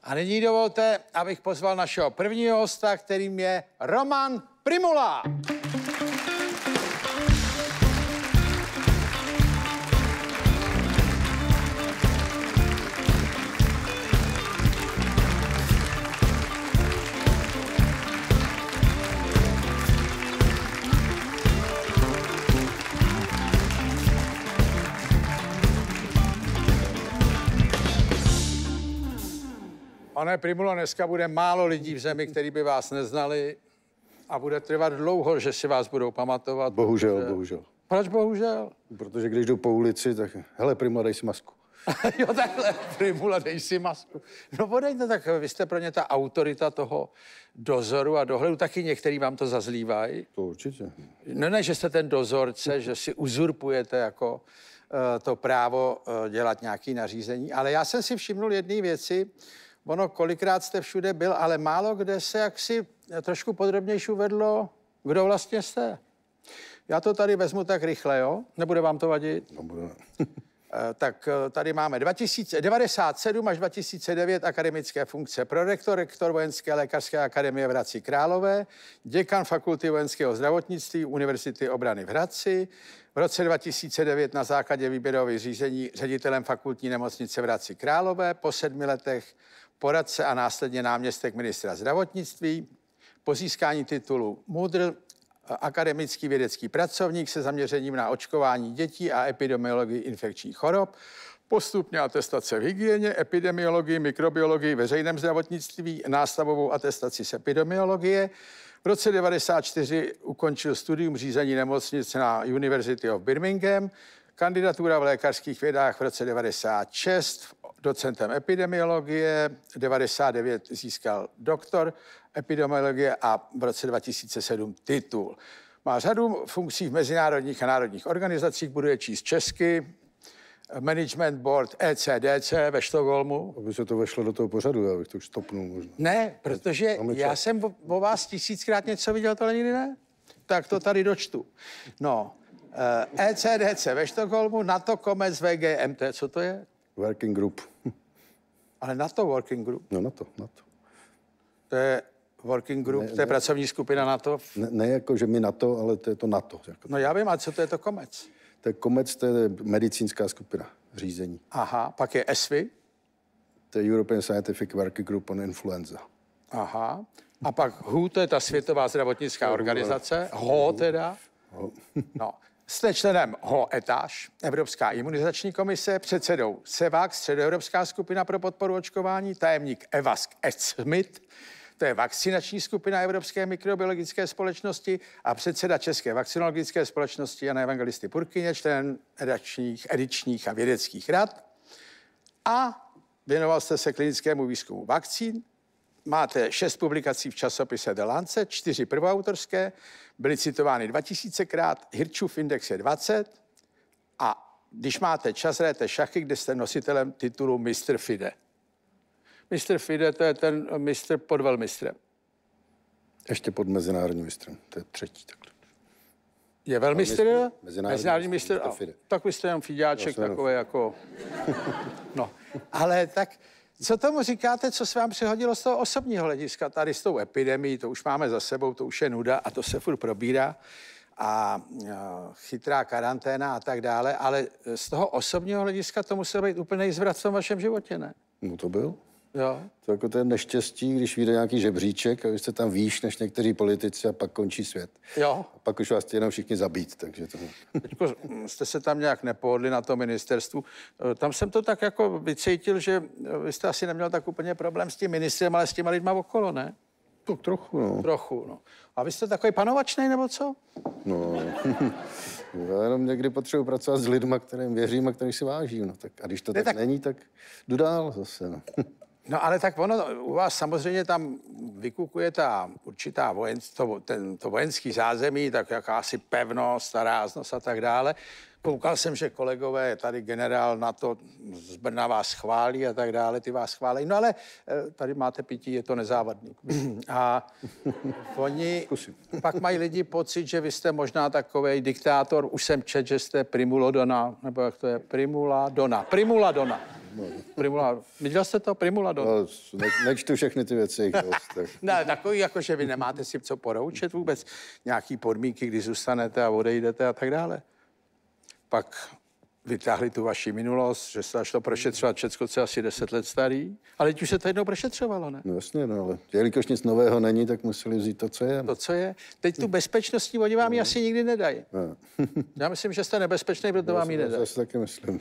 A nyní dovolte, abych pozval našeho prvního hosta, kterým je Roman Prymula. Pane Prymulo, dneska bude málo lidí v zemi, kteří by vás neznali a bude trvat dlouho, že si vás budou pamatovat. Bohužel, bohužel. Proč bohužel? Protože když jdu po ulici, tak hele, Prymula, dej si masku. Jo, takhle, Prymula, dej si masku. No podejte, tak vy jste pro ně ta autorita toho dozoru a dohledu, taky některý vám to zazlívají. To určitě. Ne, že jste ten dozorce, že si uzurpujete jako to právo dělat nějaké nařízení, ale já jsem si všimnul jedné věci. Ono, kolikrát jste všude byl, ale málo kde se jaksi trošku podrobnější uvedlo, kdo vlastně jste. Já to tady vezmu tak rychle, jo? Nebude vám to vadit? Nebude. Tak tady máme 1997 až 2009 akademické funkce. Prorektor, rektor Vojenské lékařské akademie v Hradci Králové, děkan Fakulty vojenského zdravotnictví Univerzity obrany v Hradci, v roce 2009 na základě výběrových řízení ředitelem fakultní nemocnice v Hradci Králové, po 7 letech poradce a následně náměstek ministra zdravotnictví, po získání titulu MUDr, akademický vědecký pracovník se zaměřením na očkování dětí a epidemiologii infekčních chorob, postupně atestace v hygieně, epidemiologii, mikrobiologii, veřejném zdravotnictví, nástavovou atestaci z epidemiologie. V roce 1994 ukončil studium řízení nemocnic na University of Birmingham, kandidatura v lékařských vědách v roce 1996, docentem epidemiologie, 1999 získal doktor epidemiologie a v roce 2007 titul. Má řadu funkcí v mezinárodních a národních organizacích, budu je číst česky, Management Board ECDC ve Štokholmu. Aby se to vešlo do toho pořadu, já bych to už stopnul možná. Ne, protože já jsem o vás 1000krát něco viděl, tohle nikdy ne? Tak to tady dočtu. No, ECDC ve Štokholmu, NATO COMEX VGMT, co to je? Working Group. Ale NATO Working Group. No, NATO. To je Working Group, to je pracovní skupina NATO. Ne jako, že my NATO, ale to je to NATO. Jako. No já vím, a co to je to COMEX? To je COMEX, to je medicínská skupina řízení. Aha, pak je ESVI? To je European Scientific Working Group on Influenza. Aha. A pak WHO, to je ta Světová zdravotnická organizace. HO teda. No. Jste členem HO-ETAŽ, Evropská imunizační komise, předsedou SEVAC, Středoevropská skupina pro podporu očkování, tajemník EVASC Smith, to je vakcinační skupina Evropské mikrobiologické společnosti a předseda České vakcinologické společnosti Jana Evangelisty Purkyně, člen edičních a vědeckých rad. A věnoval jste se klinickému výzkumu vakcín. Máte 6 publikací v časopise The Lancet, 4 prvoautorské, byly citovány 2000krát, Hirschův index je 20 a když máte čas, hrajete šachy, kde jste nositelem titulu Mr. FIDE. Mr. FIDE, to je ten mistr pod velmistrem. Ještě pod mezinárodním mistrem, to je třetí takhle. Je velmistr? Mezinárodní mistr? FIDE. Tak vy jste jenom fiďáček, takový jako... No, ale tak... Co tomu říkáte, co se vám přihodilo z toho osobního hlediska? Tady s tou epidemií, to už máme za sebou, to už je nuda a to se furt probírá. A chytrá karanténa a tak dále, ale z toho osobního hlediska to musel být úplný zvrat v tom vašem životě, ne? No to byl. Jo. To jako to je neštěstí, když vyjde nějaký žebříček a vy jste tam výš než někteří politici a pak končí svět. Jo. A pak už vás jenom všichni zabít, takže to... Teďko jste se tam nějak nepohodli na tom ministerstvu. Tam jsem to tak jako vycítil, že vy jste asi neměl tak úplně problém s tím ministrem, ale s těma lidma okolo, ne? Tak trochu, no. Trochu, no. A vy jste takový panovačnej, nebo co? No, já jenom někdy potřebuji pracovat s lidma, kterým věřím a kterým si vážím, no. Tak, a když to tak není, tak jdu dál zase, no. No ale tak ono, u vás samozřejmě tam vykukuje ta určitá to vojenský zázemí, tak jakási pevnost a ráznost a tak dále. Koukal jsem, že kolegové, tady generál NATO z Brna vás chválí a tak dále, ty vás chválí. No ale tady máte pití, je to nezávadný. A oni pak mají lidi pocit, že vy jste možná takovej diktátor. Už jsem četl, že jste Primula Donna, nebo jak to je? Primula Donna. Primula, viděl jste to? Primuladon. No, nečtu všechny ty věci. Tak. Ne, takový, jako že vy nemáte si co poroučet vůbec, nějaký podmínky, kdy zůstanete a odejdete a tak dále. Pak vytáhli tu vaši minulost, že se šlo prošetřovat Česko, co je asi 10 let starý, ale teď už se to jednou prošetřovalo, ne? No jasně, no, ale jelikož nic nového není, tak museli vzít to, co je. To, co je. Teď tu bezpečnostní, oni vám ji asi nikdy nedají. No. Já myslím, že jste nebezpečný, proto vám ji nedají. Já si taky myslím.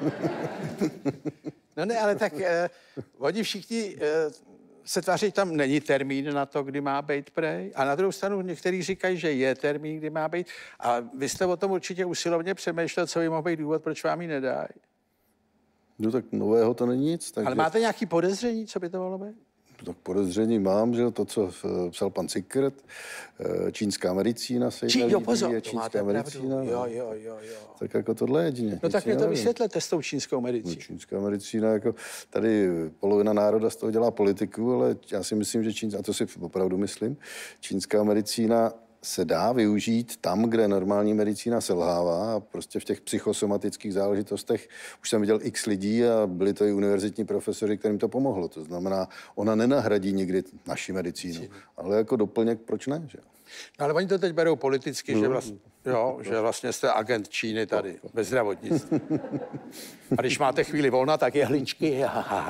No ne, ale tak oni všichni se tváří, tam není termín na to, kdy má být prej. A na druhou stranu někteří říkají, že je termín, kdy má být. A vy jste o tom určitě usilovně přemýšlel, co by mohl být důvod, proč vám ji nedají. No tak nového to není nic. Takže... Ale máte nějaký podezření, co by to mohlo být? Tak podezření mám, že to, co psal pan Sickert, čínská medicína se jí Jo, pozor, to čínská medicína. Jo. Tak jako tohle jedině. No tak mi to vysvětlete s tou čínskou medicínou. No, čínská medicína, jako tady polovina národa z toho dělá politiku, ale já si myslím, že a to si opravdu myslím, čínská medicína se dá využít tam, kde normální medicína selhává a prostě v těch psychosomatických záležitostech už jsem viděl x lidí a byli to i univerzitní profesoři, kterým to pomohlo. To znamená, ona nenahradí nikdy naši medicínu, ale jako doplněk, proč ne? Že? No, ale oni to teď berou politicky, že vlastně jste agent Číny tady, ve zdravotnictví. A když máte chvíli volna, tak jehličky.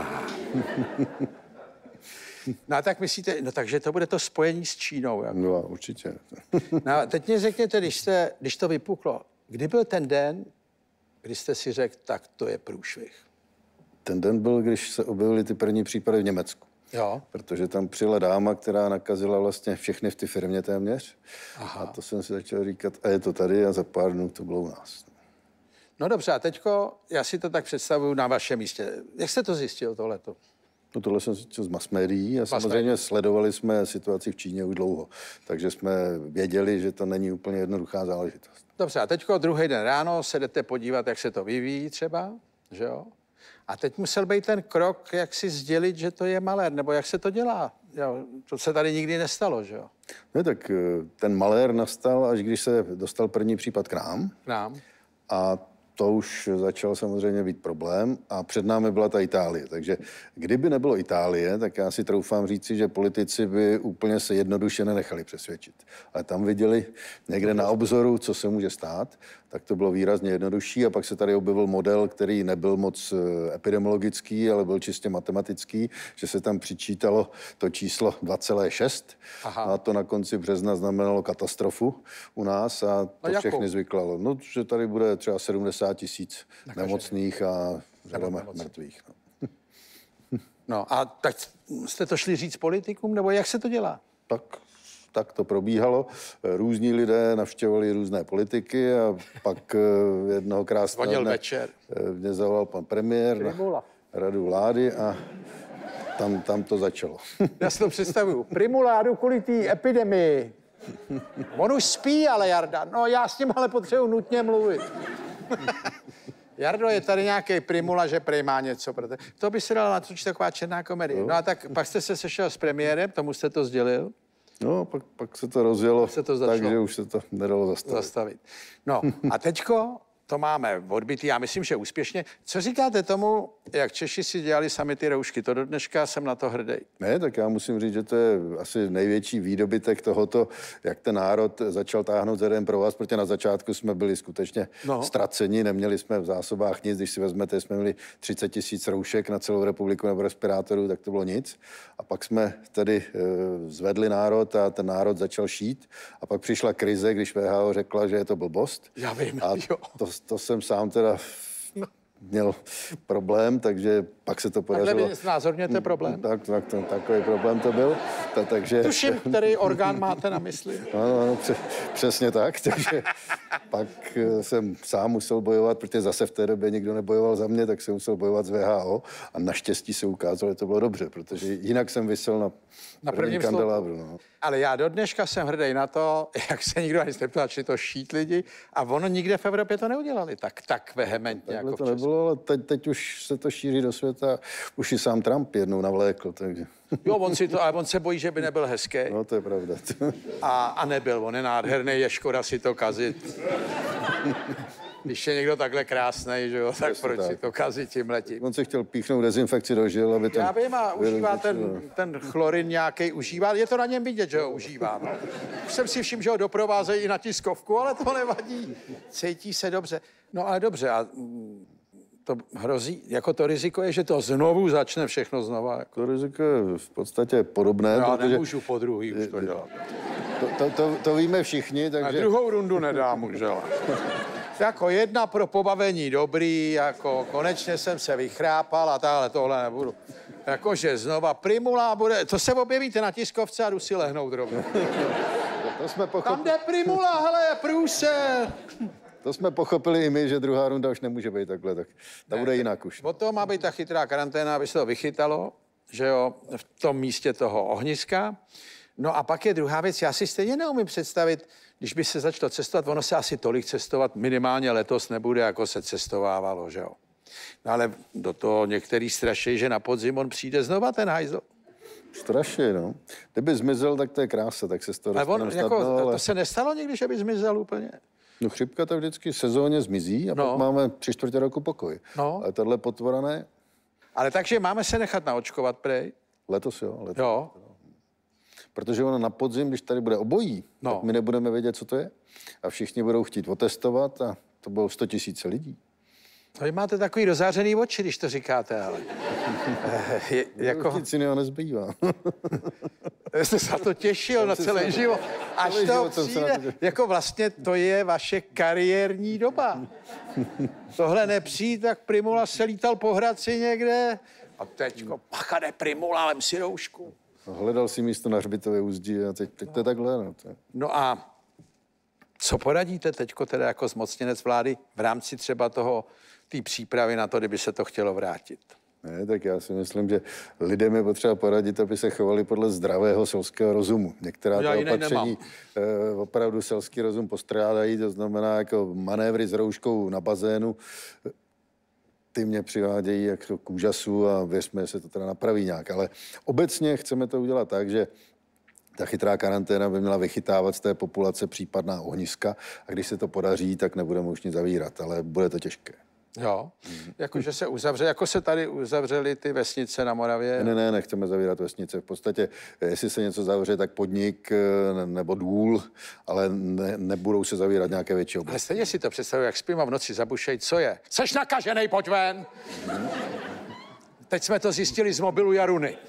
No a tak myslíte, no takže to bude to spojení s Čínou. Jako. No určitě. No a teď mě řekněte, když to vypuklo, kdy byl ten den, kdy jste si řekl, tak to je průšvih? Ten den byl, když se objevily ty první případy v Německu. Jo. Protože tam přijela dáma, která nakazila vlastně všechny v té firmě téměř. Aha. A to jsem si začal říkat, a je to tady a za pár dnů to bylo u nás. No dobře, a teďko, já si to tak představuju na vašem místě. Jak jste to zjistil, tohleto? No tohle jsem zjistil z mass médií a samozřejmě sledovali jsme situaci v Číně už dlouho. Takže jsme věděli, že to není úplně jednoduchá záležitost. Dobře, a teďko druhý den ráno se jdete podívat, jak se to vyvíjí třeba, že jo? A teď musel být ten krok, jak si sdělit, že to je malér, nebo jak se to dělá. Jo, to se tady nikdy nestalo, že jo? Ne, tak ten malér nastal, až když se dostal první případ k nám. K nám. A to už začal samozřejmě být problém a před námi byla ta Itálie. Takže kdyby nebylo Itálie, tak já si troufám říci, že politici by úplně se jednoduše nenechali přesvědčit. Ale tam viděli někde na obzoru, co se může stát, tak to bylo výrazně jednodušší a pak se tady objevil model, který nebyl moc epidemiologický, ale byl čistě matematický, že se tam přičítalo to číslo 2,6 a to na konci března znamenalo katastrofu u nás a to všechny zvyklalo. No, že tady bude třeba 70 000 nemocných a řada mrtvých. No. No a tak jste to šli říct politikům, nebo jak se to dělá? Tak to probíhalo. Různí lidé navštěvovali různé politiky a pak jednoho krásného dne mě zavolal pan premiér na radu vlády a tam to začalo. Já si to představuju. Primuládu kvůli té epidemii. On už spí, ale Jarda. No já s ním ale potřebuji nutně mluvit. Jardo, je tady nějaký Primula, že prej má něco. To by se dalo natočit taková černá komedie. No a tak pak jste se sešel s premiérem, tomu jste to sdělil. No, pak se to rozjelo, takže už se to nedalo zastavit. No a teďko to máme odbytý, já myslím, že úspěšně. Co říkáte tomu, jak Češi si dělali sami ty roušky? To do dneška jsem na to hrdý. Ne, tak já musím říct, že to je asi největší výdobytek tohoto, jak ten národ začal táhnout za jeden pro vás, protože na začátku jsme byli skutečně ztraceni, neměli jsme v zásobách nic, když si vezmete, jsme měli 30 000 roušek na celou republiku nebo respirátorů, tak to bylo nic. A pak jsme tedy zvedli národ a ten národ začal šít. A pak přišla krize, když WHO řekla, že je to blbost. Já vím, a to jsem sám teda měl problém, takže pak se to podařilo. Takhle znázorněte problém. Takový problém to byl. Takže... Tuším, který orgán máte na mysli. Ano, přesně tak. Takže pak jsem sám musel bojovat, protože zase v té době nikdo nebojoval za mě, tak jsem musel bojovat s WHO a naštěstí se ukázalo, že to bylo dobře, protože jinak jsem visel na prvním kandelábru. No. Ale já do dneška jsem hrdý na to, jak se nikdo ani neptal, či to šít lidi a ono nikde v Evropě to neudělali tak vehementně. Takhle jako to nebylo, ale teď už se to šíří do světa. Už i sám Trump jednou navlékl, takže... Jo, on se bojí, že by nebyl hezký. No, to je pravda. A nebyl, on je nádherný, je škoda si to kazit. Když je někdo takhle krásný, že jo, tak proč si tak. to kazit tímhletím? On se chtěl píchnout dezinfekci do žil, aby ten... Já vím, a užívá ten chlorin nějaký, užívá, je to na něm vidět, že ho užívá. No. Už jsem si všiml, že ho doprovázejí i na tiskovku, ale to nevadí. Cítí se dobře. No ale dobře, a to hrozí, jako to riziko je, že to znovu začne všechno znova. Jako. To riziko je v podstatě podobné, Já protože nemůžu po druhý už to dělat. to víme všichni, Na takže... druhou rundu nedám už, ale. Jako jedna pro pobavení dobrý, jako konečně jsem se vychrápal a tohle nebudu. Jakože znova Primula bude, to se objevíte na tiskovce a jdu si lehnout rovnou. To jsme Tam jde Primula, hele, průser. To jsme pochopili i my, že druhá runda už nemůže být takhle, tak ta bude jinak už. O to má být ta chytrá karanténa, aby se to vychytalo, že jo, v tom místě toho ohniska. No a pak je druhá věc, já si stejně neumím představit, když by se začalo cestovat, ono se asi tolik cestovat minimálně letos nebude, jako se cestovávalo, že jo. No ale do toho některý straší, že na podzim on přijde znova ten hajzl. Strašně, no. Kdyby zmizel, tak to je krása, tak se z toho Ale on, dostaneme jako, snadno, ale... to se nestalo někdy, že by zmizel úplně? No chřipka to vždycky sezóně zmizí a pak máme 3/4 roku pokoj. No. Ale tahle potvora ne. Ale takže máme se nechat naočkovat, prej? Letos jo. Letos. Jo. Protože ono na podzim, když tady bude obojí, tak my nebudeme vědět, co to je. A všichni budou chtít otestovat a to budou 100 000 lidí. No, vy máte takový rozářený oči, když to říkáte, ale... Jako... Nic jiného nezbývá. Jste se na to těšil na celý život. Až to přijde, jako vlastně to je vaše kariérní doba. Tohle nepřijít, tak Primula se lítal po Hradci někde a teďko, pacha, jde Primula, lem si roušku. Hledal si místo na hřbitově úzdí a teď to je takhle. No, to je. No a co poradíte teďko teda jako zmocněnec vlády v rámci třeba té přípravy na to, kdyby se to chtělo vrátit? Ne, tak já si myslím, že lidem je potřeba poradit, aby se chovali podle zdravého selského rozumu. Některá ta opatření opravdu selský rozum postrádají, to znamená jako manévry s rouškou na bazénu, ty mě přivádějí jako k úžasu a věřme, že se to teda napraví nějak. Ale obecně chceme to udělat tak, že ta chytrá karanténa by měla vychytávat z té populace případná ohniska a když se to podaří, tak nebudeme už nic zavírat, ale bude to těžké. Jo, jakože se uzavře, jako se tady uzavřely ty vesnice na Moravě. Ne, nechceme zavírat vesnice. V podstatě, jestli se něco zavře, tak podnik nebo důl, ale nebudou se zavírat nějaké větší oblasti. Ale stejně si to představuji, jak spím a v noci zabušej, co je? Seš nakaženej, pojď ven! Teď jsme to zjistili z mobilu Jaruny.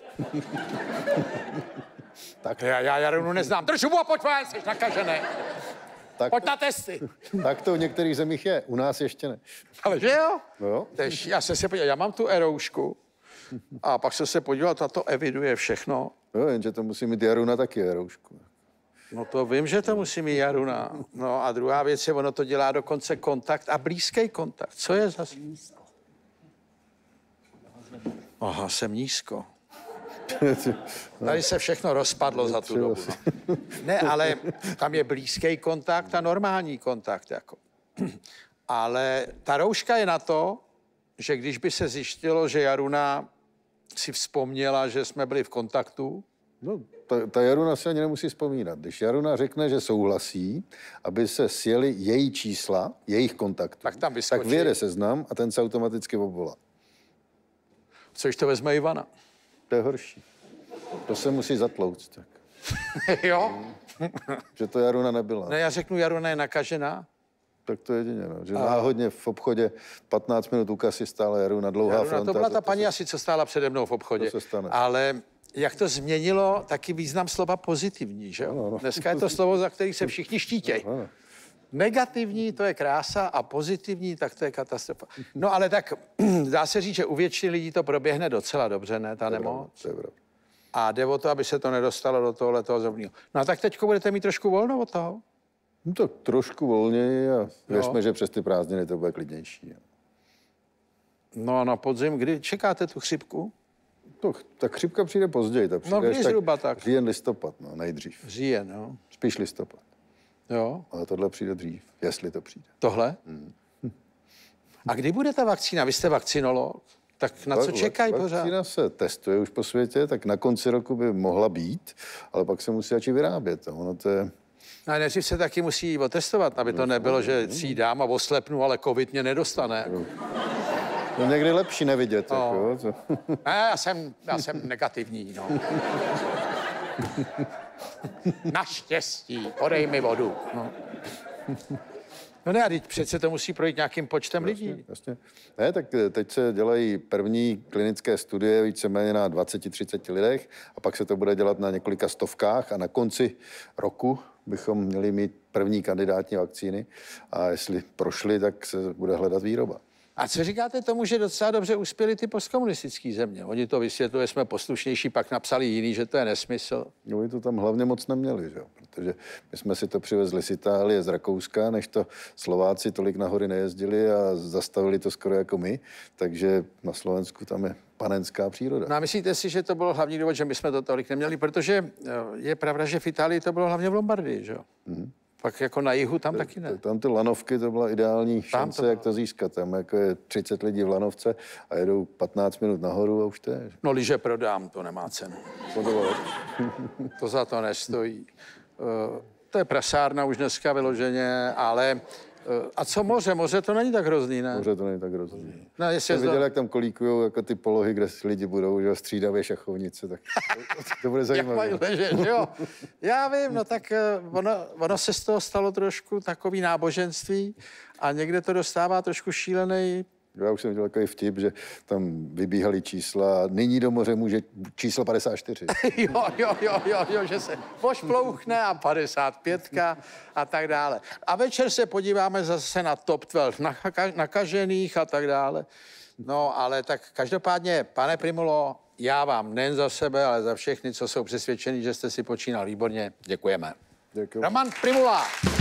Tak já Jarunu neznám. Drž hubu a pojď ven, seš nakaženej. Tak, pojď na testy. Tak to v některých zemích je, u nás ještě ne. Ale že jo? No jo. Tež, já mám tu eroušku a pak jsem se podíval, to eviduje všechno. Jo, jenže to musí mít Jaruna taky eroušku. No to vím, že to musí mít Jaruna. No a druhá věc je, ono to dělá dokonce kontakt a blízký kontakt. Co je zase? Aha, jsem nízko. Tady se všechno rozpadlo za tu dobu. No. Ne, ale tam je blízký kontakt a normální kontakt. Jako. Ale ta rouška je na to, že když by se zjištilo, že Jaruna si vzpomněla, že jsme byli v kontaktu. No, ta Jaruna si ani nemusí vzpomínat. Když Jaruna řekne, že souhlasí, aby se sjeli její čísla, jejich kontaktů, tak vyjede seznam a ten se automaticky obvolá. Což to vezme Ivana. To je horší. To se musí zatlouct. Tak. Jo? Že to Jaruna nebyla. Ne, já řeknu, Jaruna je nakažená. Tak to jedině, no. Že náhodně v obchodě 15 minut u kasy stála Jaruna, dlouhá fronta. To byla ta paní asi, co stála přede mnou v obchodě. To se stane. Ale jak to změnilo taky význam slova pozitivní, že jo? No. Dneska je to slovo, za který se všichni štítějí. No. Negativní, to je krása a pozitivní, tak to je katastrofa. No ale tak dá se říct, že u většiny lidí to proběhne docela dobře, ne, ta nemoc? A jde o to, aby se to nedostalo do tohoto zrovního. No a tak teďko budete mít trošku volno od toho? No tak trošku volněji a věřme, že přes ty prázdniny to bude klidnější. No a na podzim, kdy čekáte tu chřipku? Tak chřipka přijde později. Ta přijde no kdy zhruba tak? Říjen, listopad, no, nejdřív. Říjen, jo. Spíš listopad. Jo. Ale tohle přijde dřív, jestli to přijde. Tohle? A kdy bude ta vakcína? Vy jste vakcinolog, tak na co čekají pořád? Vakcína se testuje už po světě, tak na konci roku by mohla být, ale pak se musí začít vyrábět. Ono to je No a nejdřív se taky musí otestovat, aby to nebylo, že si ji dám a oslepnu, ale covid mě nedostane. No někdy lepší nevidět. No. Jako, Ne, já jsem negativní, no. Naštěstí, podej mi vodu. No ne, a teď přece to musí projít nějakým počtem lidí. Jasně. Ne, tak teď se dělají první klinické studie víceméně na 20-30 lidech a pak se to bude dělat na několika stovkách a na konci roku bychom měli mít první kandidátní vakcíny a jestli prošly, tak se bude hledat výroba. A co říkáte tomu, že docela dobře uspěly ty postkomunistické země? Oni to vysvětlili, jsme poslušnější, pak napsali jiný, že to je nesmysl. No, oni to tam hlavně moc neměli, že? Protože my jsme si to přivezli z Itálie, z Rakouska, než to Slováci tolik na hory nejezdili a zastavili to skoro jako my, takže na Slovensku tam je panenská příroda. No a myslíte si, že to bylo hlavní důvod, že my jsme to tolik neměli? Protože je pravda, že v Itálii to bylo hlavně v Lombardii, že jo? Pak jako na jihu tam taky ne. Tam ty lanovky, to byla ideální šance, jak to získat. Tam jako je 30 lidí v lanovce a jedou 15 minut nahoru a už to je. No, liže prodám, to nemá cenu. To za to nestojí. To je prasárna už dneska vyloženě, ale... A co moře? Moře to není tak hrozný, ne? Moře to není tak hrozný. No, jestli jsem viděl, jak tam kolíkujou jako ty polohy, kde lidi budou, že střídavě šachovnice, tak to bude zajímavé. Jak mají ležet, jo? Já vím, no tak ono se z toho stalo trošku takový náboženství a někde to dostává trošku šílený. Já už jsem dělal takový vtip, že tam vybíhaly čísla, nyní do moře může číslo 54. jo, že se pošplouchne a 55 a tak dále. A večer se podíváme zase na top 12 nakažených a tak dále. No, ale tak každopádně, pane Prymulo, já vám nejen za sebe, ale za všechny, co jsou přesvědčeni, že jste si počínal výborně, děkujeme. Děkuji. Roman Prymula.